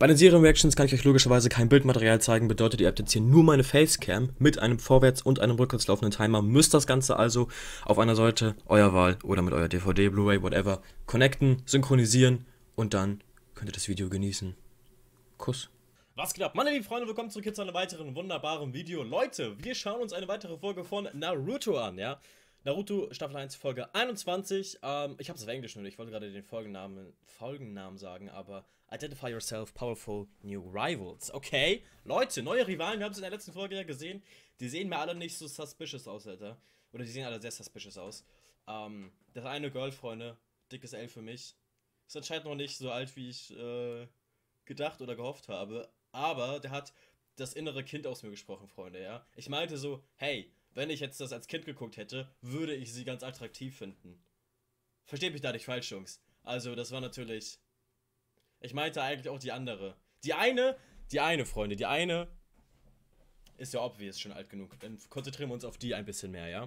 Bei den Serienreactions kann ich euch logischerweise kein Bildmaterial zeigen, bedeutet, ihr habt jetzt hier nur meine Facecam mit einem vorwärts- und einem rückwärts laufenden Timer, müsst das Ganze also auf einer Seite eurer Wahl oder mit eurer DVD, Blu-ray, whatever, connecten, synchronisieren und dann könnt ihr das Video genießen. Kuss. Was geht ab, meine lieben Freunde, willkommen zurück zu einem weiteren wunderbaren Video. Leute, wir schauen uns eine weitere Folge von Naruto an, ja? Naruto Staffel 1, Folge 21. Ich habe es auf Englisch nur, ich wollte gerade den Folgennamen sagen, aber Identify Yourself, Powerful New Rivals. Okay, Leute, neue Rivalen, wir haben es in der letzten Folge ja gesehen. Die sehen mir alle nicht so suspicious aus, Alter. Oder die sehen alle sehr suspicious aus. Das eine Girl, Freunde, dickes L für mich. Ist anscheinend noch nicht so alt, wie ich gedacht oder gehofft habe. Aber der hat das innere Kind aus mir gesprochen, Freunde, ja. Ich meinte so, hey, wenn ich jetzt das als Kind geguckt hätte, würde ich sie ganz attraktiv finden. Versteht mich da nicht falsch, Jungs. Also, das war natürlich. Ich meinte eigentlich auch die andere. Die eine, Freunde, die eine ist ja obvious schon alt genug. Dann konzentrieren wir uns auf die ein bisschen mehr, ja?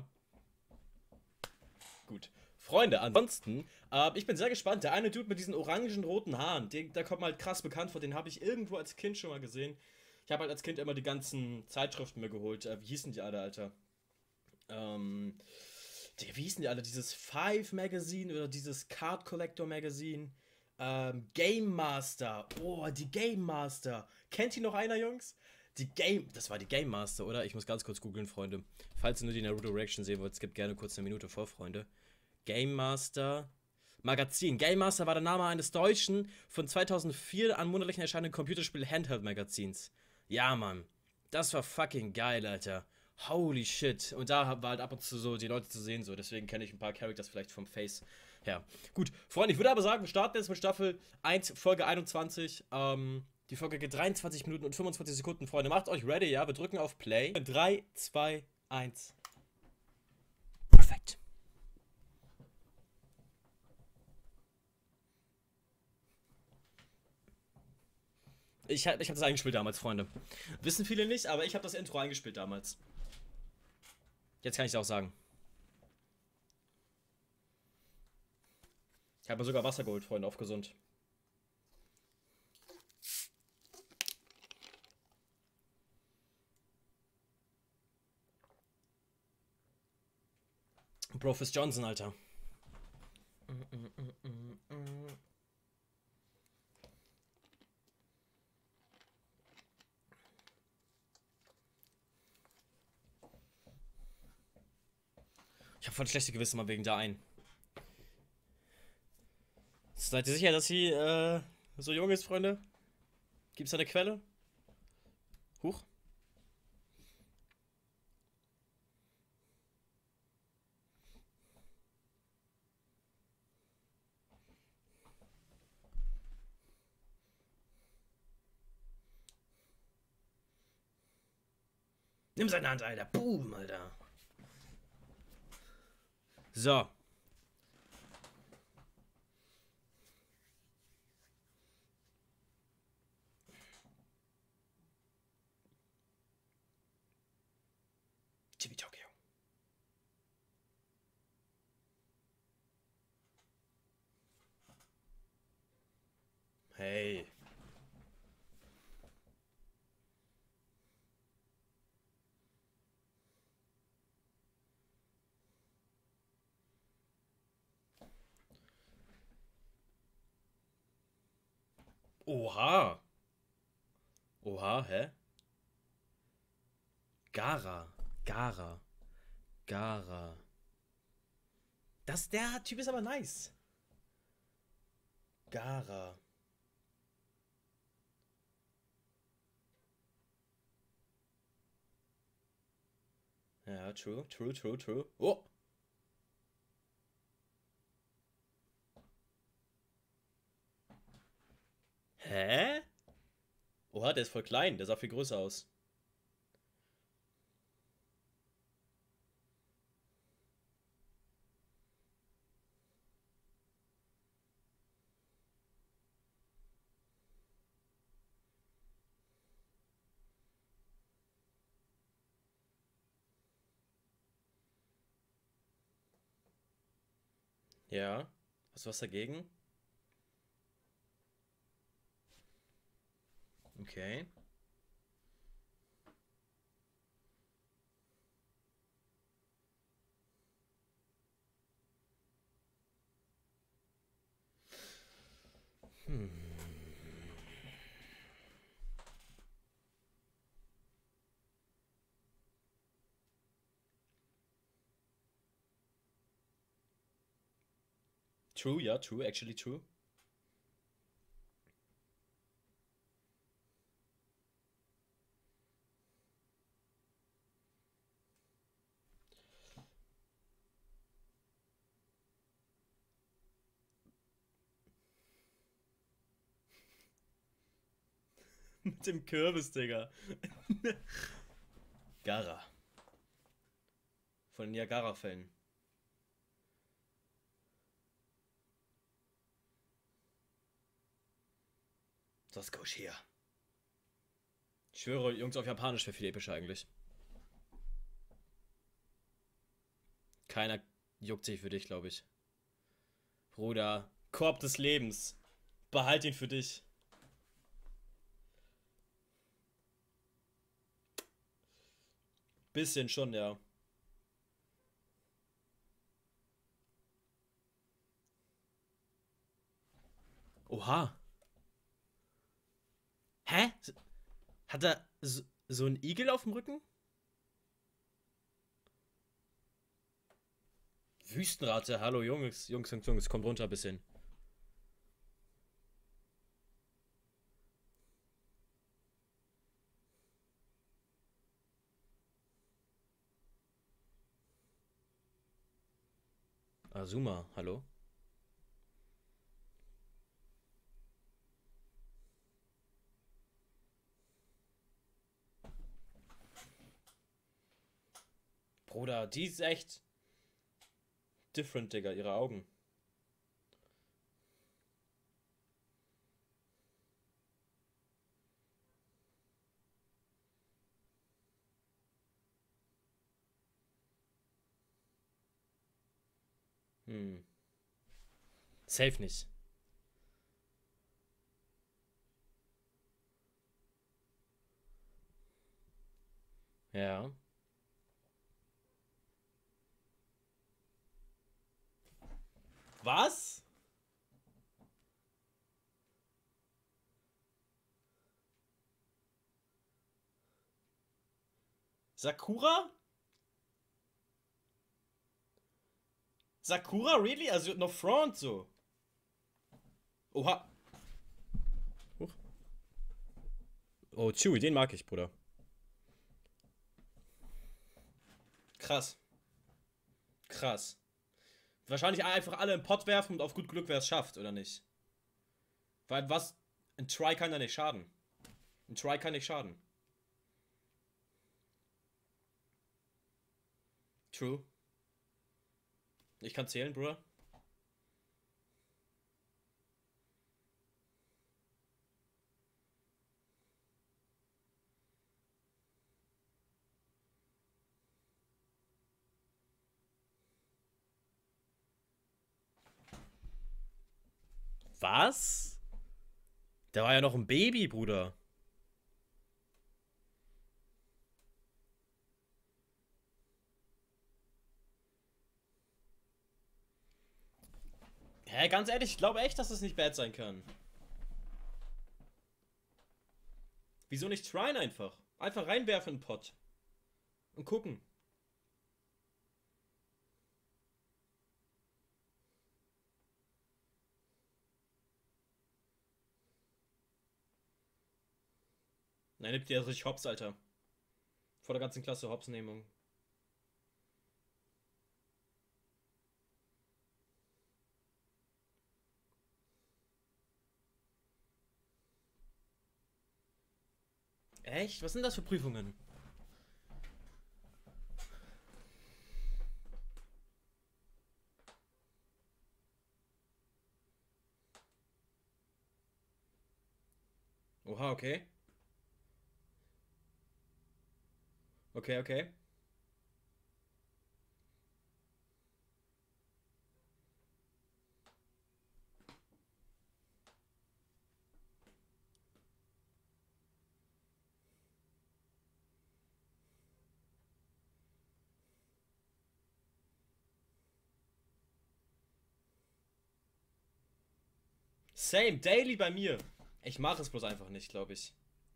Gut. Freunde, ansonsten, ich bin sehr gespannt. Der eine Dude mit diesen orangen-roten Haaren, der kommt mir halt krass bekannt vor. Den habe ich irgendwo als Kind schon mal gesehen. Ich habe halt als Kind immer die ganzen Zeitschriften mir geholt. Wie hießen die alle, Alter? Ähm, wie hießen die alle? Dieses Five Magazine oder dieses Card Collector Magazine? Game Master. Oh, die Game Master. Kennt ihr noch einer, Jungs? Das war die Game Master, oder? Ich muss ganz kurz googeln, Freunde. Falls ihr nur die Naruto Reaction sehen wollt, skippt gerne kurz eine Minute vor, Freunde. Game Master Magazin. Game Master war der Name eines deutschen, von 2004 an monatlichen erscheinenden Computerspiel Handheld Magazins. Ja, Mann. Das war fucking geil, Alter. Holy shit. Und da war halt ab und zu so die Leute zu sehen, so. Deswegen kenne ich ein paar Characters vielleicht vom Face her. Gut, Freunde, ich würde aber sagen, wir starten jetzt mit Staffel 1, Folge 21. Die Folge geht 23 Minuten und 25 Sekunden, Freunde. Macht euch ready, ja? Wir drücken auf Play. 3, 2, 1. Perfekt. Ich hab das eingespielt damals, Freunde. Wissen viele nicht, aber ich habe das Intro eingespielt damals. Jetzt kann ich es auch sagen. Ich habe mir sogar Wasser geholt, Freunde, auf gesund. Profis Johnson, Alter. Ich habe voll schlechte Gewissen mal wegen der einen. Seid ihr sicher, dass sie so jung ist, Freunde? Gibt's da eine Quelle? Huch. Nimm seine Hand, Alter. Boom, Alter. So. Chibi Tokyo. Hey. Oha. Oha, hä? Gara. Gara. Gara. Der Typ ist aber nice. Gara. Ja, true, true, true, true. Oh. Hä? Oha, der ist voll klein. Der sah viel größer aus. Ja. Hast du was dagegen? Okay. True, ja, true, actually true. Mit dem Kürbis, Digga. Gara. Von den Niagara-Fällen. Das hier. Ich schwöre, Jungs, auf Japanisch wäre viel epischer eigentlich. Keiner juckt sich für dich, glaube ich. Bruder, Korb des Lebens. Behalt ihn für dich. Bisschen schon, ja. Oha. Hä? Hat er so einen Igel auf dem Rücken? Wüstenrate, hallo Jungs, Jungs, Jungs, Jungs, kommt runter ein bisschen. Azuma, hallo? Bruder, die ist echt different, Digga, ihre Augen. Hm. Safe nicht. Ja. Was? Sakura? Sakura, really? Also no front so. Oha. Huch. Oh, Chewie, den mag ich, Bruder. Krass. Krass. Wahrscheinlich einfach alle im Pott werfen und auf gut Glück, wer es schafft, oder nicht? Weil was? Ein Try kann ja nicht schaden. Ein Try kann nicht schaden. True. Ich kann zählen, Bruder. Was? Der war ja noch ein Baby, Bruder. Hä, ganz ehrlich, ich glaube echt, dass das nicht bad sein kann. Wieso nicht tryen einfach? Einfach reinwerfen in den Pot. Und gucken. Nein, nimmt ihr richtig Hops, Alter. Vor der ganzen Klasse Hops-Nehmung. Echt? Was sind das für Prüfungen? Oha, okay. Okay, okay. Same, daily bei mir. Ich mache es bloß einfach nicht, glaube ich.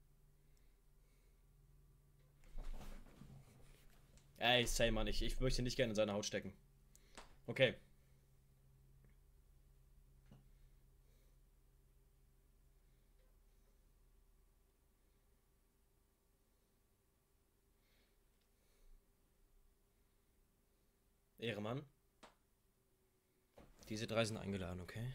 Ey, same, Mann. Ich möchte nicht gerne in seine Haut stecken. Okay. Ehremann. Diese drei sind eingeladen, okay?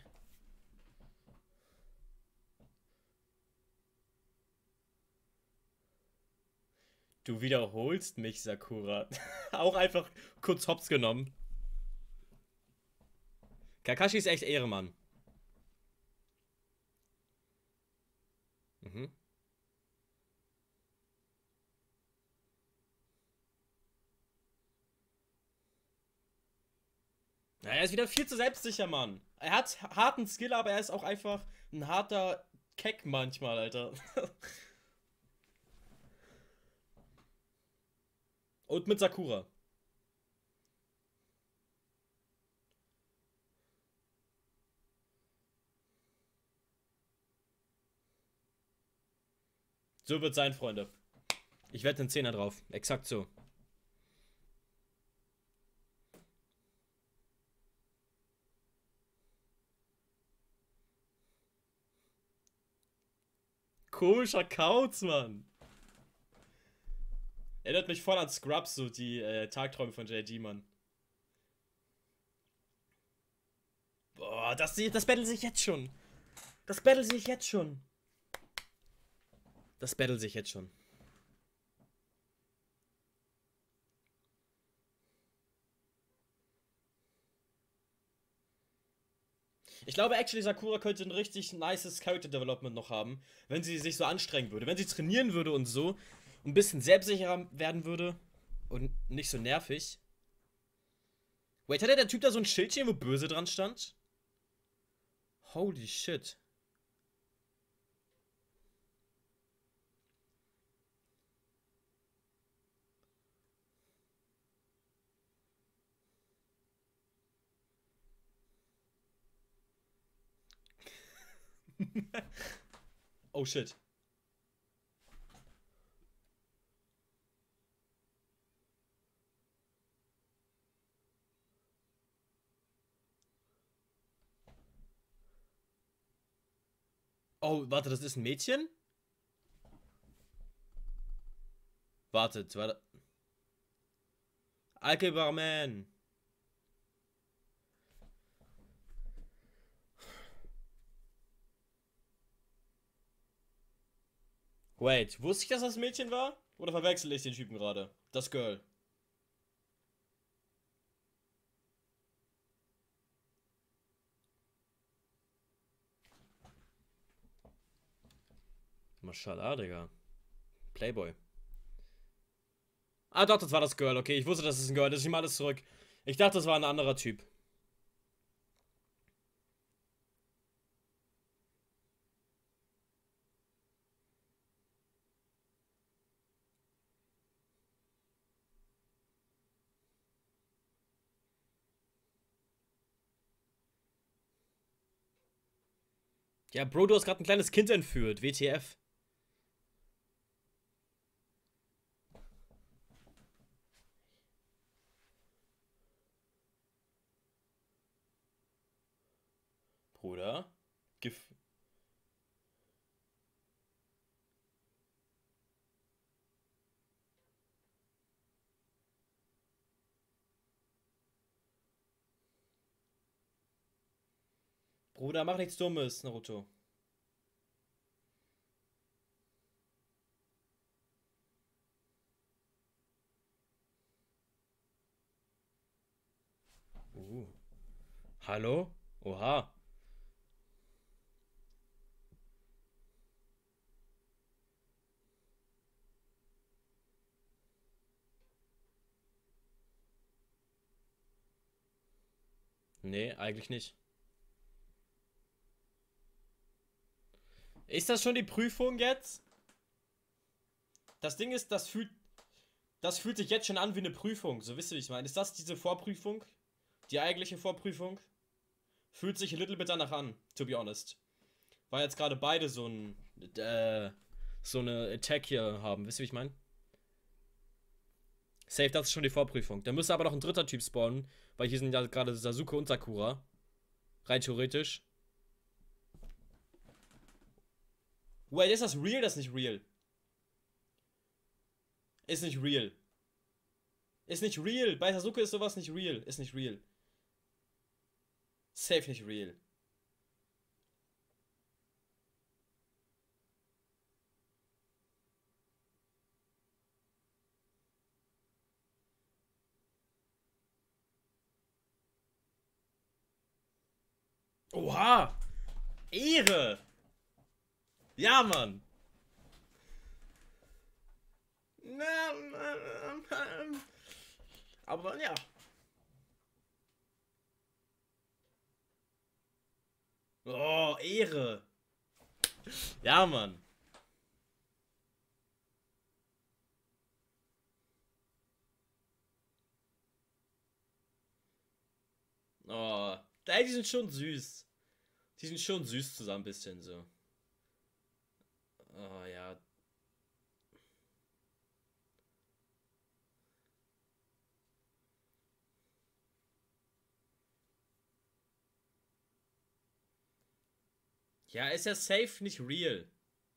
Du wiederholst mich, Sakura. Auch einfach kurz hops genommen. Kakashi ist echt Ehremann. Mhm. Na, er ist wieder viel zu selbstsicher, Mann. Er hat harten Skill, aber er ist auch einfach ein harter Keck manchmal, Alter. Und mit Sakura. So wird sein, Freunde. Ich wette einen Zehner drauf. Exakt so. Komischer Kauz, Mann. Erinnert mich voll an Scrubs, so die Tagträume von JD, Mann. Boah, das Battle sich jetzt schon. Das Battle sich jetzt schon. Das Battle sich jetzt schon. Ich glaube, actually, Sakura könnte ein richtig nices Character Development noch haben, wenn sie sich so anstrengen würde. Wenn sie trainieren würde und so, ein bisschen selbstsicherer werden würde und nicht so nervig. Wait, hatte der Typ da so ein Schildchen, wo böse dran stand? Holy shit. Oh shit. Oh, warte, das ist ein Mädchen? Wartet, warte. Alkebarman. Wait, wusste ich, dass das ein Mädchen war? Oder verwechsel ich den Typen gerade? Das Girl. Mashallah, Digga. Playboy. Ah, doch, das war das Girl. Okay, ich wusste, dass es ein Girl ist. Ich nehme alles zurück. Ich dachte, das war ein anderer Typ. Ja, Bro, du hast gerade ein kleines Kind entführt. WTF. Bruder. Gif Bruder, mach nichts Dummes, Naruto. Uh. Hallo? Oha. Nee, eigentlich nicht. Ist das schon die Prüfung jetzt? Das Ding ist, das fühlt sich jetzt schon an wie eine Prüfung. So wisst ihr, wie ich meine. Ist das diese Vorprüfung? Die eigentliche Vorprüfung? Fühlt sich a little bit danach an, to be honest. Weil jetzt gerade beide so eine Attack hier haben. Wisst ihr, wie ich meine? Safe, das ist schon die Vorprüfung. Da müsste aber noch ein dritter Typ spawnen, weil hier sind ja gerade Sasuke und Sakura. Rein theoretisch. Wait, ist das real? Das ist nicht real. Ist nicht real. Ist nicht real. Bei Sasuke ist sowas nicht real. Ist nicht real. Safe nicht real. Oha! Ehre! Ja, Mann! Aber ja. Oh, Ehre! Ja, Mann! Oh, ey, die sind schon süß. Die sind schon süß zusammen, ein bisschen so. Oh ja. Ja, ist ja safe nicht real.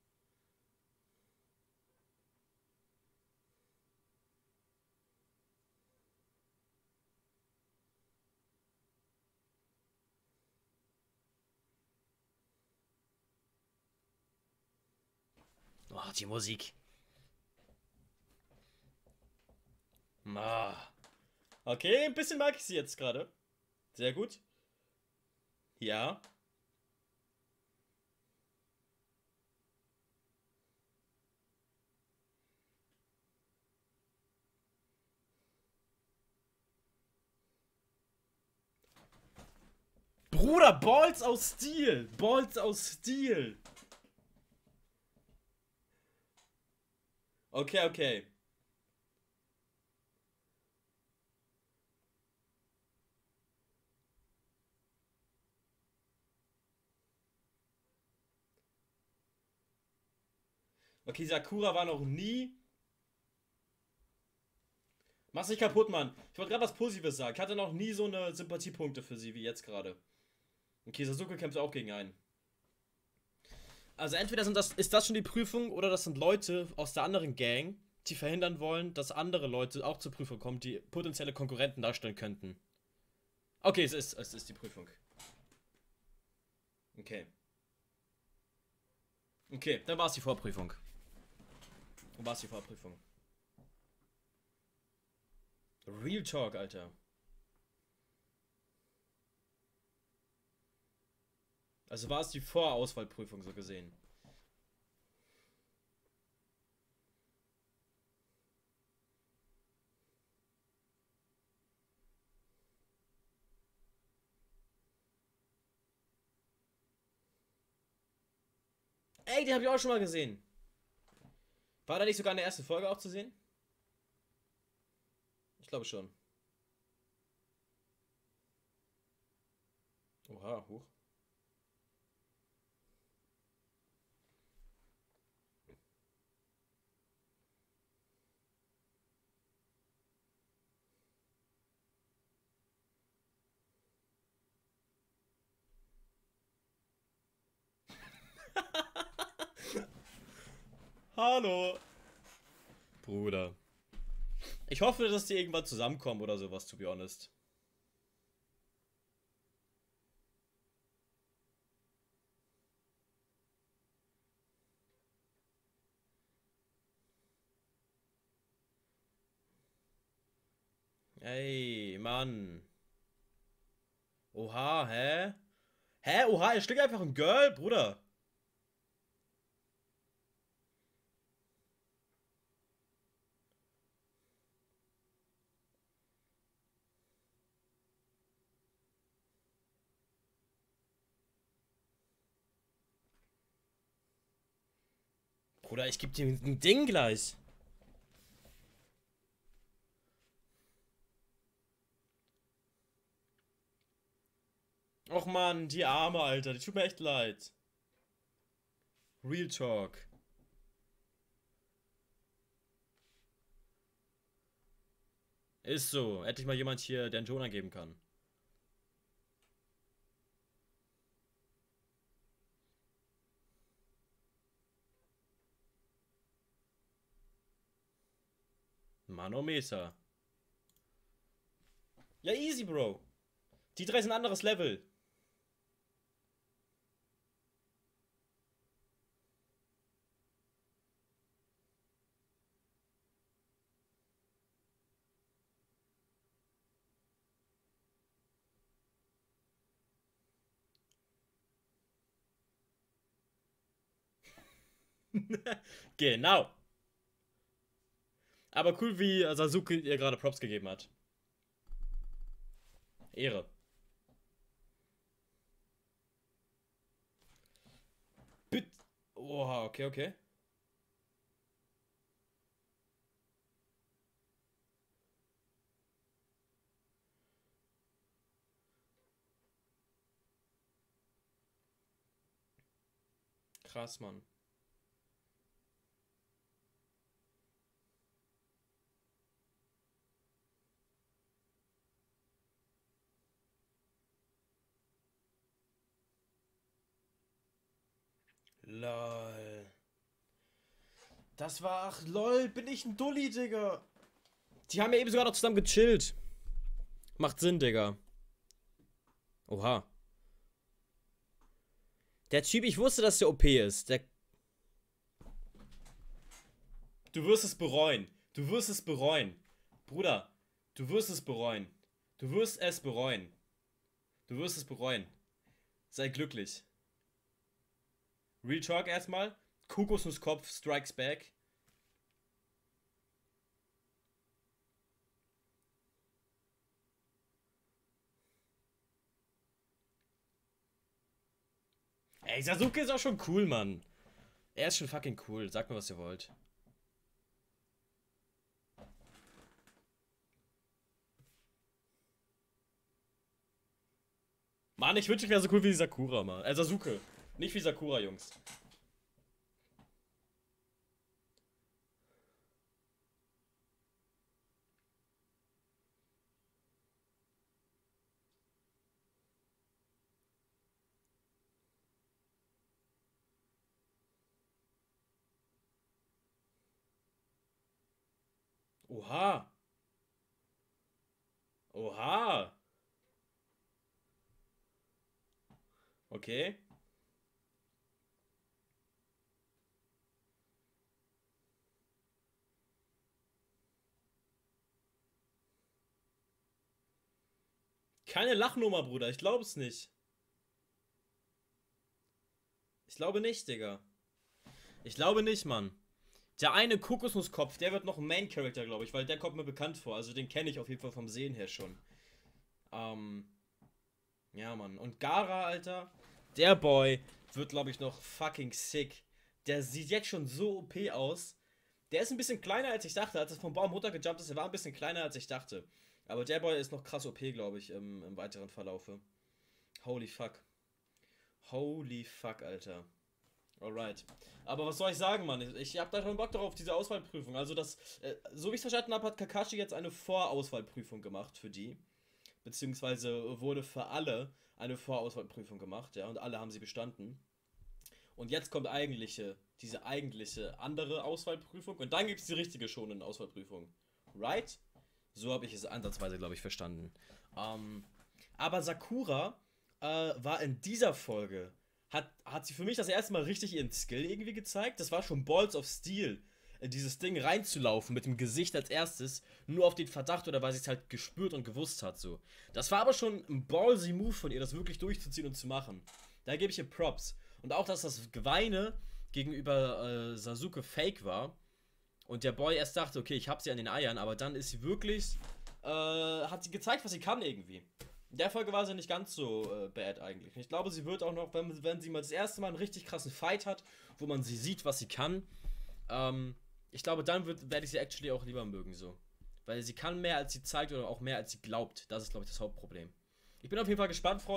Oh, die Musik. Ah. Okay, ein bisschen mag ich sie jetzt gerade. Sehr gut. Ja. Bruder, Balls aus Stil. Balls aus Stil. Okay, okay. Okay, Sakura war noch nie. Mach's nicht kaputt, Mann. Ich wollte gerade was Positives sagen. Ich hatte noch nie so eine Sympathiepunkte für sie wie jetzt gerade. Okay, Sasuke kämpft auch gegen einen. Also entweder ist das schon die Prüfung oder das sind Leute aus der anderen Gang, die verhindern wollen, dass andere Leute auch zur Prüfung kommen, die potenzielle Konkurrenten darstellen könnten. Okay, es ist die Prüfung. Okay. Okay, dann war es die Vorprüfung. Dann war es die Vorprüfung. Real Talk, Alter. Also war es die Vorauswahlprüfung so gesehen. Ey, den habe ich auch schon mal gesehen. War da nicht sogar in der ersten Folge auch zu sehen? Ich glaube schon. Oha, hoch. Hallo. Bruder. Ich hoffe, dass die irgendwann zusammenkommen oder sowas, to be honest. Ey, Mann. Oha, hä? Hä? Oha, er schlägt einfach ein Girl, Bruder. Bruder, ich geb dir ein Ding gleich. Och Mann, die Arme, Alter. Die tut mir echt leid. Real Talk. Ist so. Hätte ich mal jemand hier, der einen Ton geben kann. Manometer. Ja, easy, Bro. Die drei sind ein anderes Level. Genau. Aber cool, wie Sasuke ihr gerade Props gegeben hat. Ehre. Bitte. Oha, okay, okay. Krass, Mann. Lol. Das war, ach lol, bin ich ein Dulli, Digga. Die haben ja eben sogar noch zusammen gechillt. Macht Sinn, Digga. Oha. Der Typ, ich wusste, dass der OP ist. Der. Du wirst es bereuen. Du wirst es bereuen. Bruder, du wirst es bereuen. Du wirst es bereuen. Du wirst es bereuen. Sei glücklich. Real Talk erstmal. Kokosnusskopf strikes back. Ey, Sasuke ist auch schon cool, Mann. Er ist schon fucking cool. Sagt mir, was ihr wollt. Mann, ich wünsche, ich wäre so cool wie Sakura, Mann. Sasuke. Nicht wie Sakura, Jungs. Oha. Oha. Okay. Keine Lachnummer, Bruder. Ich glaube es nicht. Ich glaube nicht, Digga. Ich glaube nicht, Mann. Der eine Kokosnusskopf, der wird noch ein Main-Character, glaube ich, weil der kommt mir bekannt vor. Also den kenne ich auf jeden Fall vom Sehen her schon. Ähm, ja, Mann. Und Gaara, Alter, der Boy wird, glaube ich, noch fucking sick. Der sieht jetzt schon so OP aus. Der ist ein bisschen kleiner, als ich dachte. Als er vom Baum runtergejumpt ist, er war ein bisschen kleiner, als ich dachte. Aber der Boy ist noch krass OP, glaube ich, im weiteren Verlaufe. Holy fuck. Holy fuck, Alter. Alright. Aber was soll ich sagen, Mann? Ich hab da schon Bock drauf, diese Auswahlprüfung. Also so wie ich es verstanden habe, hat Kakashi jetzt eine Vorauswahlprüfung gemacht für die. Beziehungsweise wurde für alle eine Vorauswahlprüfung gemacht, ja, und alle haben sie bestanden. Und jetzt kommt diese eigentliche andere Auswahlprüfung und dann gibt es die richtige schon Auswahlprüfung. Right? So habe ich es ansatzweise, glaube ich, verstanden. Aber Sakura war in dieser Folge, hat sie für mich das erste Mal richtig ihren Skill irgendwie gezeigt. Das war schon Balls of Steel, in dieses Ding reinzulaufen mit dem Gesicht als erstes, nur auf den Verdacht oder weil sie es halt gespürt und gewusst hat so. Das war aber schon ein ballsy Move von ihr, das wirklich durchzuziehen und zu machen. Da gebe ich ihr Props. Und auch, dass das Geweine gegenüber Sasuke fake war und der Boy erst dachte, okay, ich hab sie an den Eiern, aber dann ist sie wirklich, hat sie gezeigt, was sie kann irgendwie. In der Folge war sie nicht ganz so bad eigentlich. Ich glaube, sie wird auch noch, wenn sie mal das erste Mal einen richtig krassen Fight hat, wo man sie sieht, was sie kann, ich glaube, dann werde ich sie actually auch lieber mögen so. Weil sie kann mehr, als sie zeigt oder auch mehr, als sie glaubt. Das ist, glaube ich, das Hauptproblem. Ich bin auf jeden Fall gespannt, Freunde.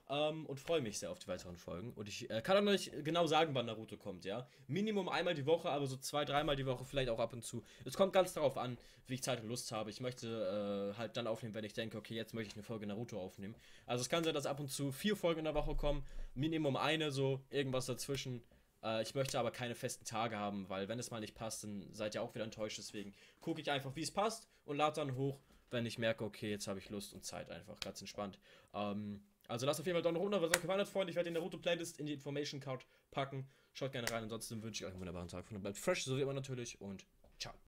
und freue mich sehr auf die weiteren Folgen. Und ich kann auch noch nicht genau sagen, wann Naruto kommt, ja. Minimum einmal die Woche, aber so 2-3 Mal die Woche, vielleicht auch ab und zu. Es kommt ganz darauf an, wie ich Zeit und Lust habe. Ich möchte halt dann aufnehmen, wenn ich denke, okay, jetzt möchte ich eine Folge Naruto aufnehmen. Also es kann sein, dass ab und zu 4 Folgen in der Woche kommen, Minimum eine, so irgendwas dazwischen. Ich möchte aber keine festen Tage haben, weil wenn es mal nicht passt, dann seid ihr auch wieder enttäuscht. Deswegen gucke ich einfach, wie es passt und lade dann hoch, wenn ich merke, okay, jetzt habe ich Lust und Zeit einfach. Ganz entspannt. Also lasst auf jeden Fall Daumen nach unten, was euch gefallen hat, Freunde. Ich werde die Naruto-Playlist in die Information Card packen. Schaut gerne rein. Ansonsten wünsche ich euch einen wunderbaren Tag. Von bleibt fresh, so wie immer natürlich. Und ciao.